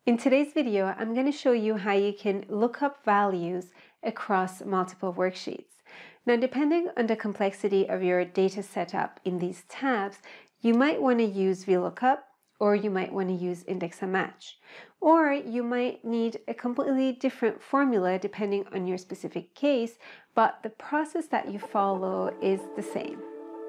In today's video, I'm going to show you how you can look up values across multiple worksheets. Now, depending on the complexity of your data setup in these tabs, you might want to use VLOOKUP, or you might want to use index and match, or you might need a completely different formula depending on your specific case, but the process that you follow is the same.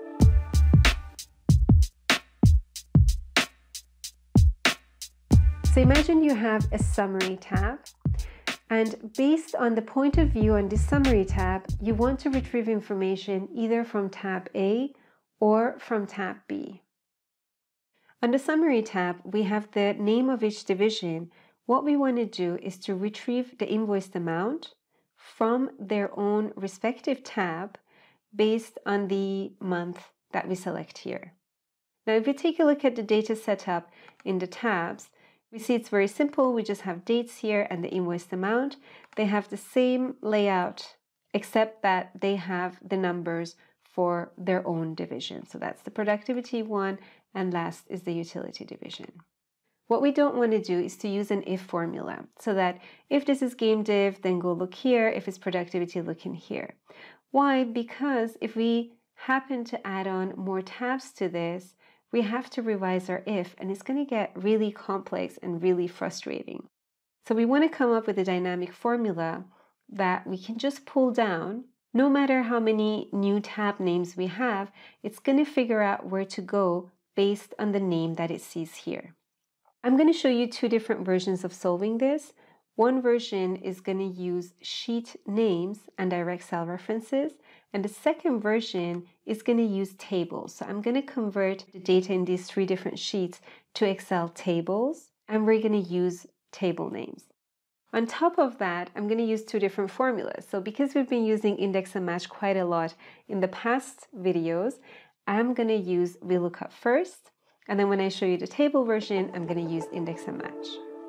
So imagine you have a summary tab, and based on the point of view on this summary tab, you want to retrieve information either from tab A or from tab B. On the summary tab, we have the name of each division. What we want to do is to retrieve the invoiced amount from their own respective tab based on the month that we select here. Now, if we take a look at the data setup in the tabs, we see it's very simple. We just have dates here and the invoiced amount. They have the same layout, except that they have the numbers for their own division. So that's the productivity one, and last is the utility division. What we don't want to do is to use an if formula, so that if this is game div, then go look here. If it's productivity, look in here. Why? Because if we happen to add on more tabs to this, we have to revise our if, and it's going to get really complex and really frustrating. So we want to come up with a dynamic formula that we can just pull down. No matter how many new tab names we have, it's going to figure out where to go based on the name that it sees here. I'm going to show you two different versions of solving this. One version is going to use sheet names and direct cell references, and the second version is going to use tables. So I'm going to convert the data in these three different sheets to Excel tables, and we're going to use table names. On top of that, I'm going to use two different formulas. So because we've been using index and match quite a lot in the past videos, I'm going to use VLOOKUP first, and then when I show you the table version, I'm going to use index and match.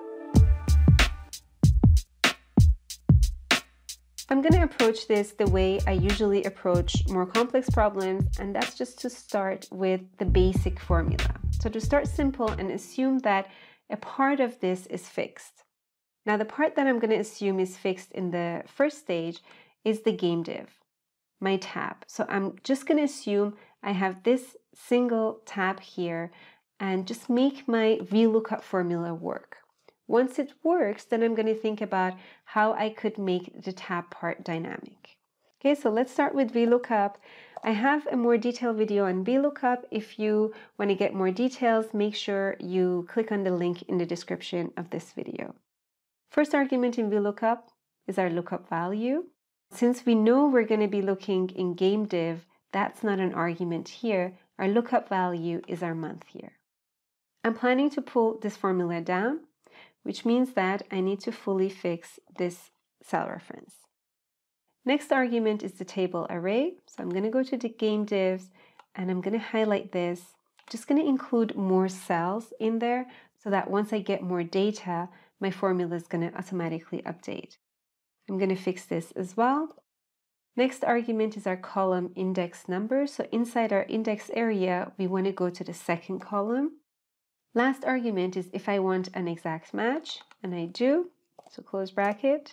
I'm going to approach this the way I usually approach more complex problems, and that's just to start with the basic formula. So to start simple and assume that a part of this is fixed. Now, the part that I'm going to assume is fixed in the first stage is the game div, my tab. So I'm just going to assume I have this single tab here and just make my VLOOKUP formula work. Once it works, then I'm going to think about how I could make the tab part dynamic. Okay, so let's start with VLOOKUP. I have a more detailed video on VLOOKUP. If you want to get more details, make sure you click on the link in the description of this video. First argument in VLOOKUP is our lookup value. Since we know we're going to be looking in game div, that's not an argument here. Our lookup value is our month here. I'm planning to pull this formula down, which means that I need to fully fix this cell reference. Next argument is the table array. So I'm going to go to the game divs and I'm going to highlight this. I'm just going to include more cells in there so that once I get more data, my formula is going to automatically update. I'm going to fix this as well. Next argument is our column index number. So inside our index area, we want to go to the second column. Last argument is if I want an exact match, and I do, so close bracket,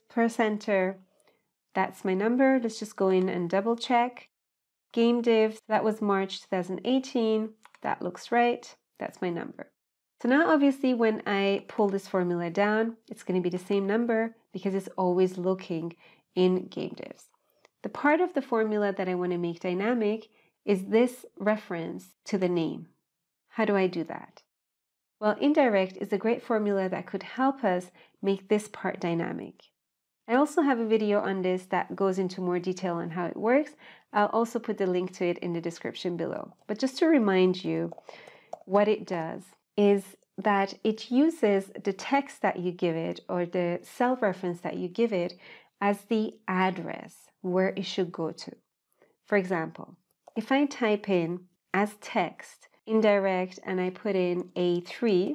%, that's my number. Let's just go in and double check. Game div, that was March 2018, that looks right, that's my number. So now obviously when I pull this formula down, it's going to be the same number because it's always looking in game divs. The part of the formula that I want to make dynamic is this reference to the name. How do I do that? Well, indirect is a great formula that could help us make this part dynamic. I also have a video on this that goes into more detail on how it works. I'll also put the link to it in the description below. But just to remind you, what it does is that it uses the text that you give it or the cell reference that you give it as the address where it should go to. For example, if I type in as text indirect and I put in A3,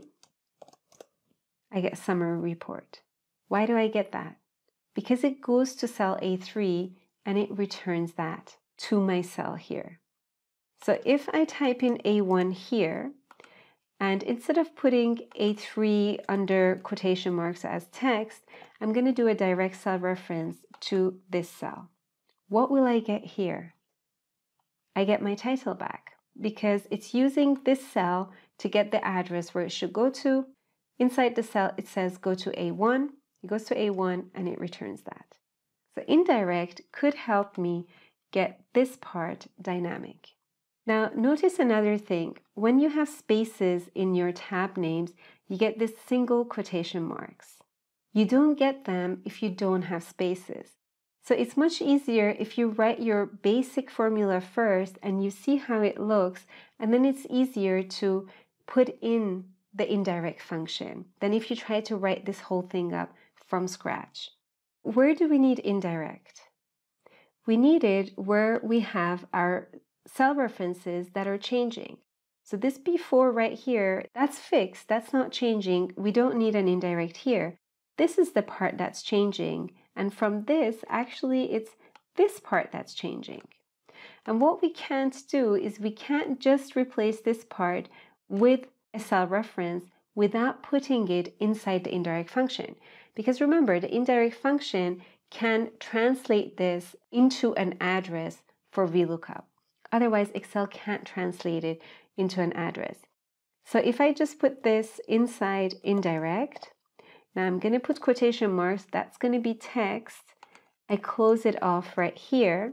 I get summary report. Why do I get that? Because it goes to cell A3 and it returns that to my cell here. So if I type in A1 here, And instead of putting A3 under quotation marks as text, I'm going to do a direct cell reference to this cell. What will I get here? I get my title back because it's using this cell to get the address where it should go to. Inside the cell, it says go to A1. It goes to A1 and it returns that. So indirect could help me get this part dynamic. Now, notice another thing. When you have spaces in your tab names, you get this single quotation marks. You don't get them if you don't have spaces. So it's much easier if you write your basic formula first and you see how it looks, and then it's easier to put in the indirect function than if you try to write this whole thing up from scratch. Where do we need indirect? We need it where we have our cell references that are changing. So this before right here, that's fixed, that's not changing. We don't need an indirect here. This is the part that's changing. And from this, actually, it's this part that's changing. And what we can't do is we can't just replace this part with a cell reference without putting it inside the indirect function. Because remember, the indirect function can translate this into an address for VLOOKUP. Otherwise, Excel can't translate it into an address. So if I just put this inside indirect, now I'm going to put quotation marks, that's going to be text. I close it off right here.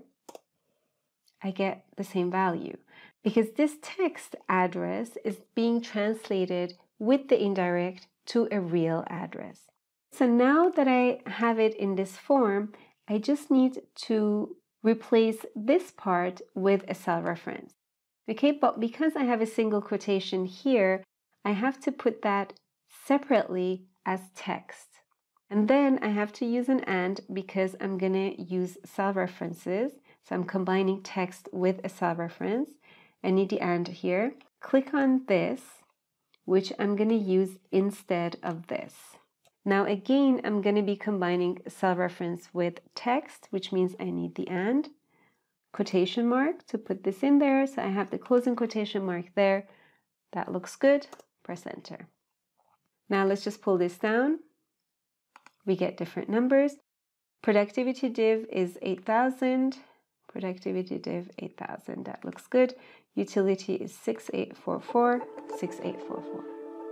I get the same value because this text address is being translated with the indirect to a real address. So now that I have it in this form, I just need to replace this part with a cell reference. Okay, but because I have a single quotation here, I have to put that separately as text. And then I have to use an and because I'm going to use cell references. So I'm combining text with a cell reference. I need the and here. Click on this, which I'm going to use instead of this. Now again, I'm going to be combining cell reference with text, which means I need the and. Quotation mark to put this in there. So I have the closing quotation mark there. That looks good. Press enter. Now let's just pull this down. We get different numbers. Productivity div is 8,000. Productivity div 8,000. That looks good. Utility is 6844, 6844.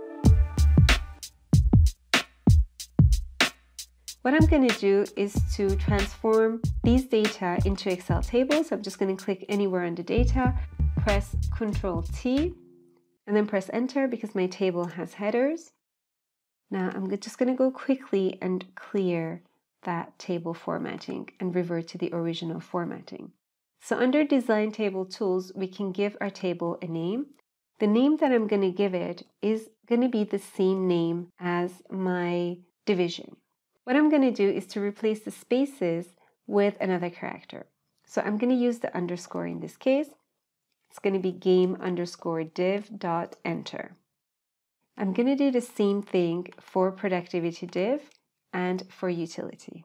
What I'm going to do is to transform these data into Excel tables. I'm just going to click anywhere on the data, press Ctrl T, and then press enter because my table has headers. Now I'm just going to go quickly and clear that table formatting and revert to the original formatting. So under Design Table Tools, we can give our table a name. The name that I'm going to give it is going to be the same name as my division. What I'm going to do is to replace the spaces with another character. So I'm going to use the underscore in this case. It's going to be game_div.enter. I'm going to do the same thing for productivity div and for utility.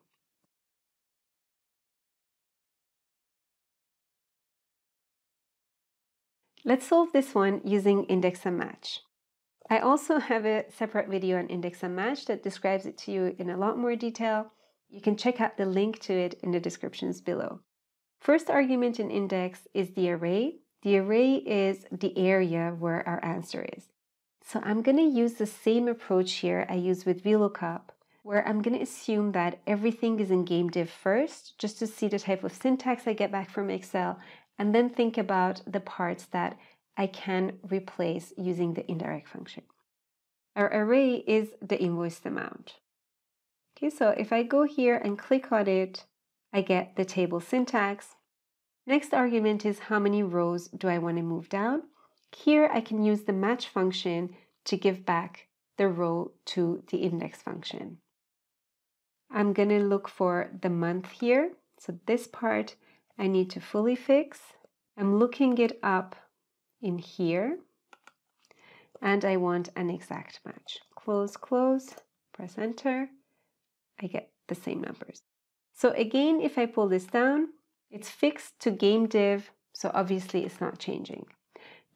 Let's solve this one using index and match. I also have a separate video on index and match that describes it to you in a lot more detail. You can check out the link to it in the descriptions below. First argument in index is the array. The array is the area where our answer is. So I'm going to use the same approach here I use with VLOOKUP, where I'm going to assume that everything is in game div first, just to see the type of syntax I get back from Excel, and then think about the parts that I can replace using the indirect function. Our array is the invoiced amount. Okay, so if I go here and click on it, I get the table syntax. Next argument is how many rows do I want to move down. Here I can use the match function to give back the row to the index function. I'm going to look for the month here. So this part I need to fully fix. I'm looking it up in here, and I want an exact match. Close, close, press enter. I get the same numbers. So again, if I pull this down, it's fixed to game div, so obviously it's not changing.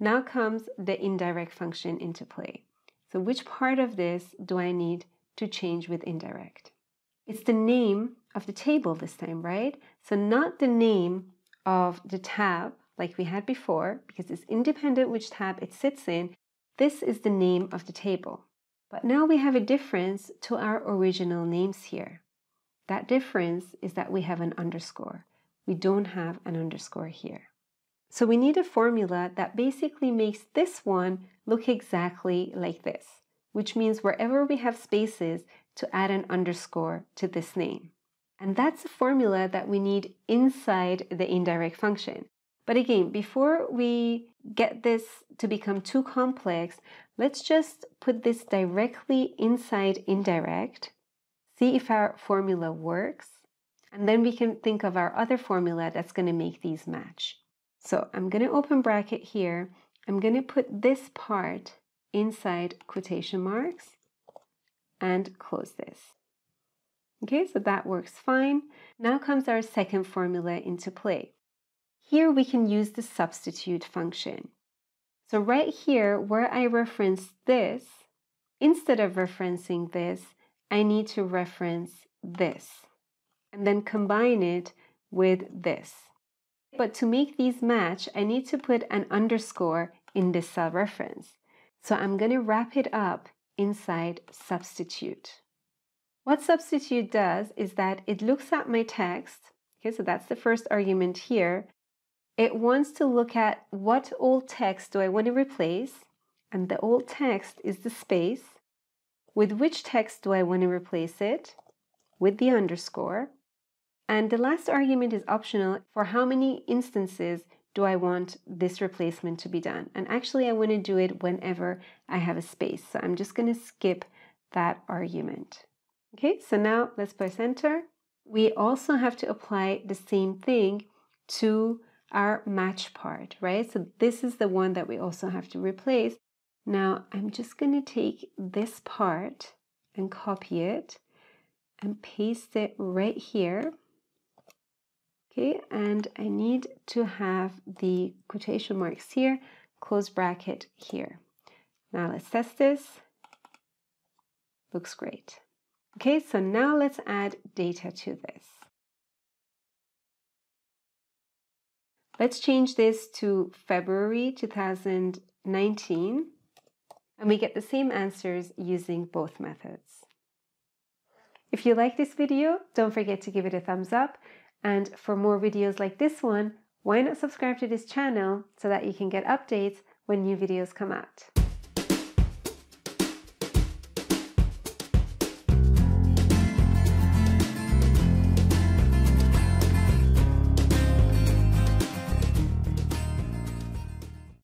Now comes the indirect function into play. So which part of this do I need to change with indirect? It's the name of the table this time, right? So not the name of the tab like we had before, because it's independent which tab it sits in. This is the name of the table. But now we have a difference to our original names here. That difference is that we have an underscore. We don't have an underscore here. So we need a formula that basically makes this one look exactly like this, which means wherever we have spaces to add an underscore to this name. And that's a formula that we need inside the indirect function. But again, before we get this to become too complex, let's just put this directly inside indirect, see if our formula works, and then we can think of our other formula that's going to make these match. So I'm going to open bracket here. I'm going to put this part inside quotation marks and close this. Okay, so that works fine. Now comes our second formula into play. Here we can use the substitute function. So right here where I reference this, instead of referencing this, I need to reference this and then combine it with this. But to make these match, I need to put an underscore in this cell reference. So I'm going to wrap it up inside substitute. What substitute does is that it looks at my text. Okay, so that's the first argument here. It wants to look at what old text do I want to replace, and the old text is the space. With which text do I want to replace it? With the underscore. And the last argument is optional for how many instances do I want this replacement to be done. And actually I want to do it whenever I have a space. So I'm just going to skip that argument. Okay, so now let's press enter. We also have to apply the same thing to our match part, right? So this is the one that we also have to replace. Now I'm just going to take this part and copy it and paste it right here. Okay, and I need to have the quotation marks here, close bracket here. Now let's test this. Looks great. Okay, so now let's add data to this. Let's change this to February 2019, and we get the same answers using both methods. If you like this video, don't forget to give it a thumbs up. And for more videos like this one, why not subscribe to this channel so that you can get updates when new videos come out.